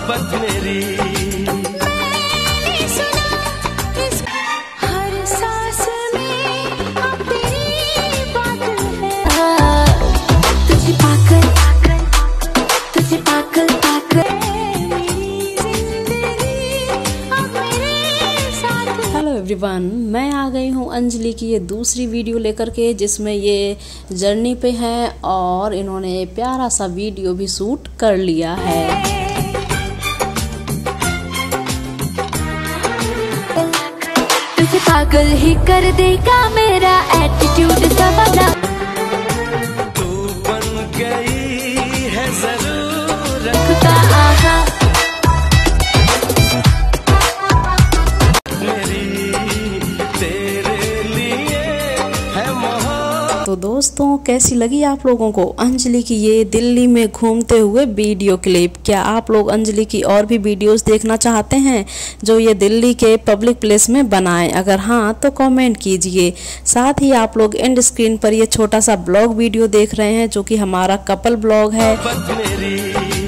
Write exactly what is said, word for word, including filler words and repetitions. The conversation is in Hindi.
मोहब्बत मेरी। मैंने सुना इस हर सांस में अब तेरी बात है। तुझे पाकर तुझे पाकर पाकर मेरी जिंदगी अब मेरे साथ। हेलो एवरीवन, मैं आ गई हूँ अंजलि की ये दूसरी वीडियो लेकर के, जिसमें ये जर्नी पे है और इन्होंने प्यारा सा वीडियो भी शूट कर लिया है। तुझे पागल ही कर देगा मेरा एटीट्यूड जमाना। तू बन गई है जरूर खुदा आहा मेरी, तेरे लिए है मोहब्बत। तो दोस्तों, कैसी लगी आप लोगों को अंजलि की ये दिल्ली में घूमते हुए वीडियो क्लिप? क्या आप लोग अंजलि की और भी वीडियोस देखना चाहते हैं जो ये दिल्ली के पब्लिक प्लेस में बनाए? अगर हाँ तो कमेंट कीजिए। साथ ही आप लोग एंड स्क्रीन पर ये छोटा सा ब्लॉग वीडियो देख रहे हैं जो कि हमारा कपल ब्लॉग है। मेरी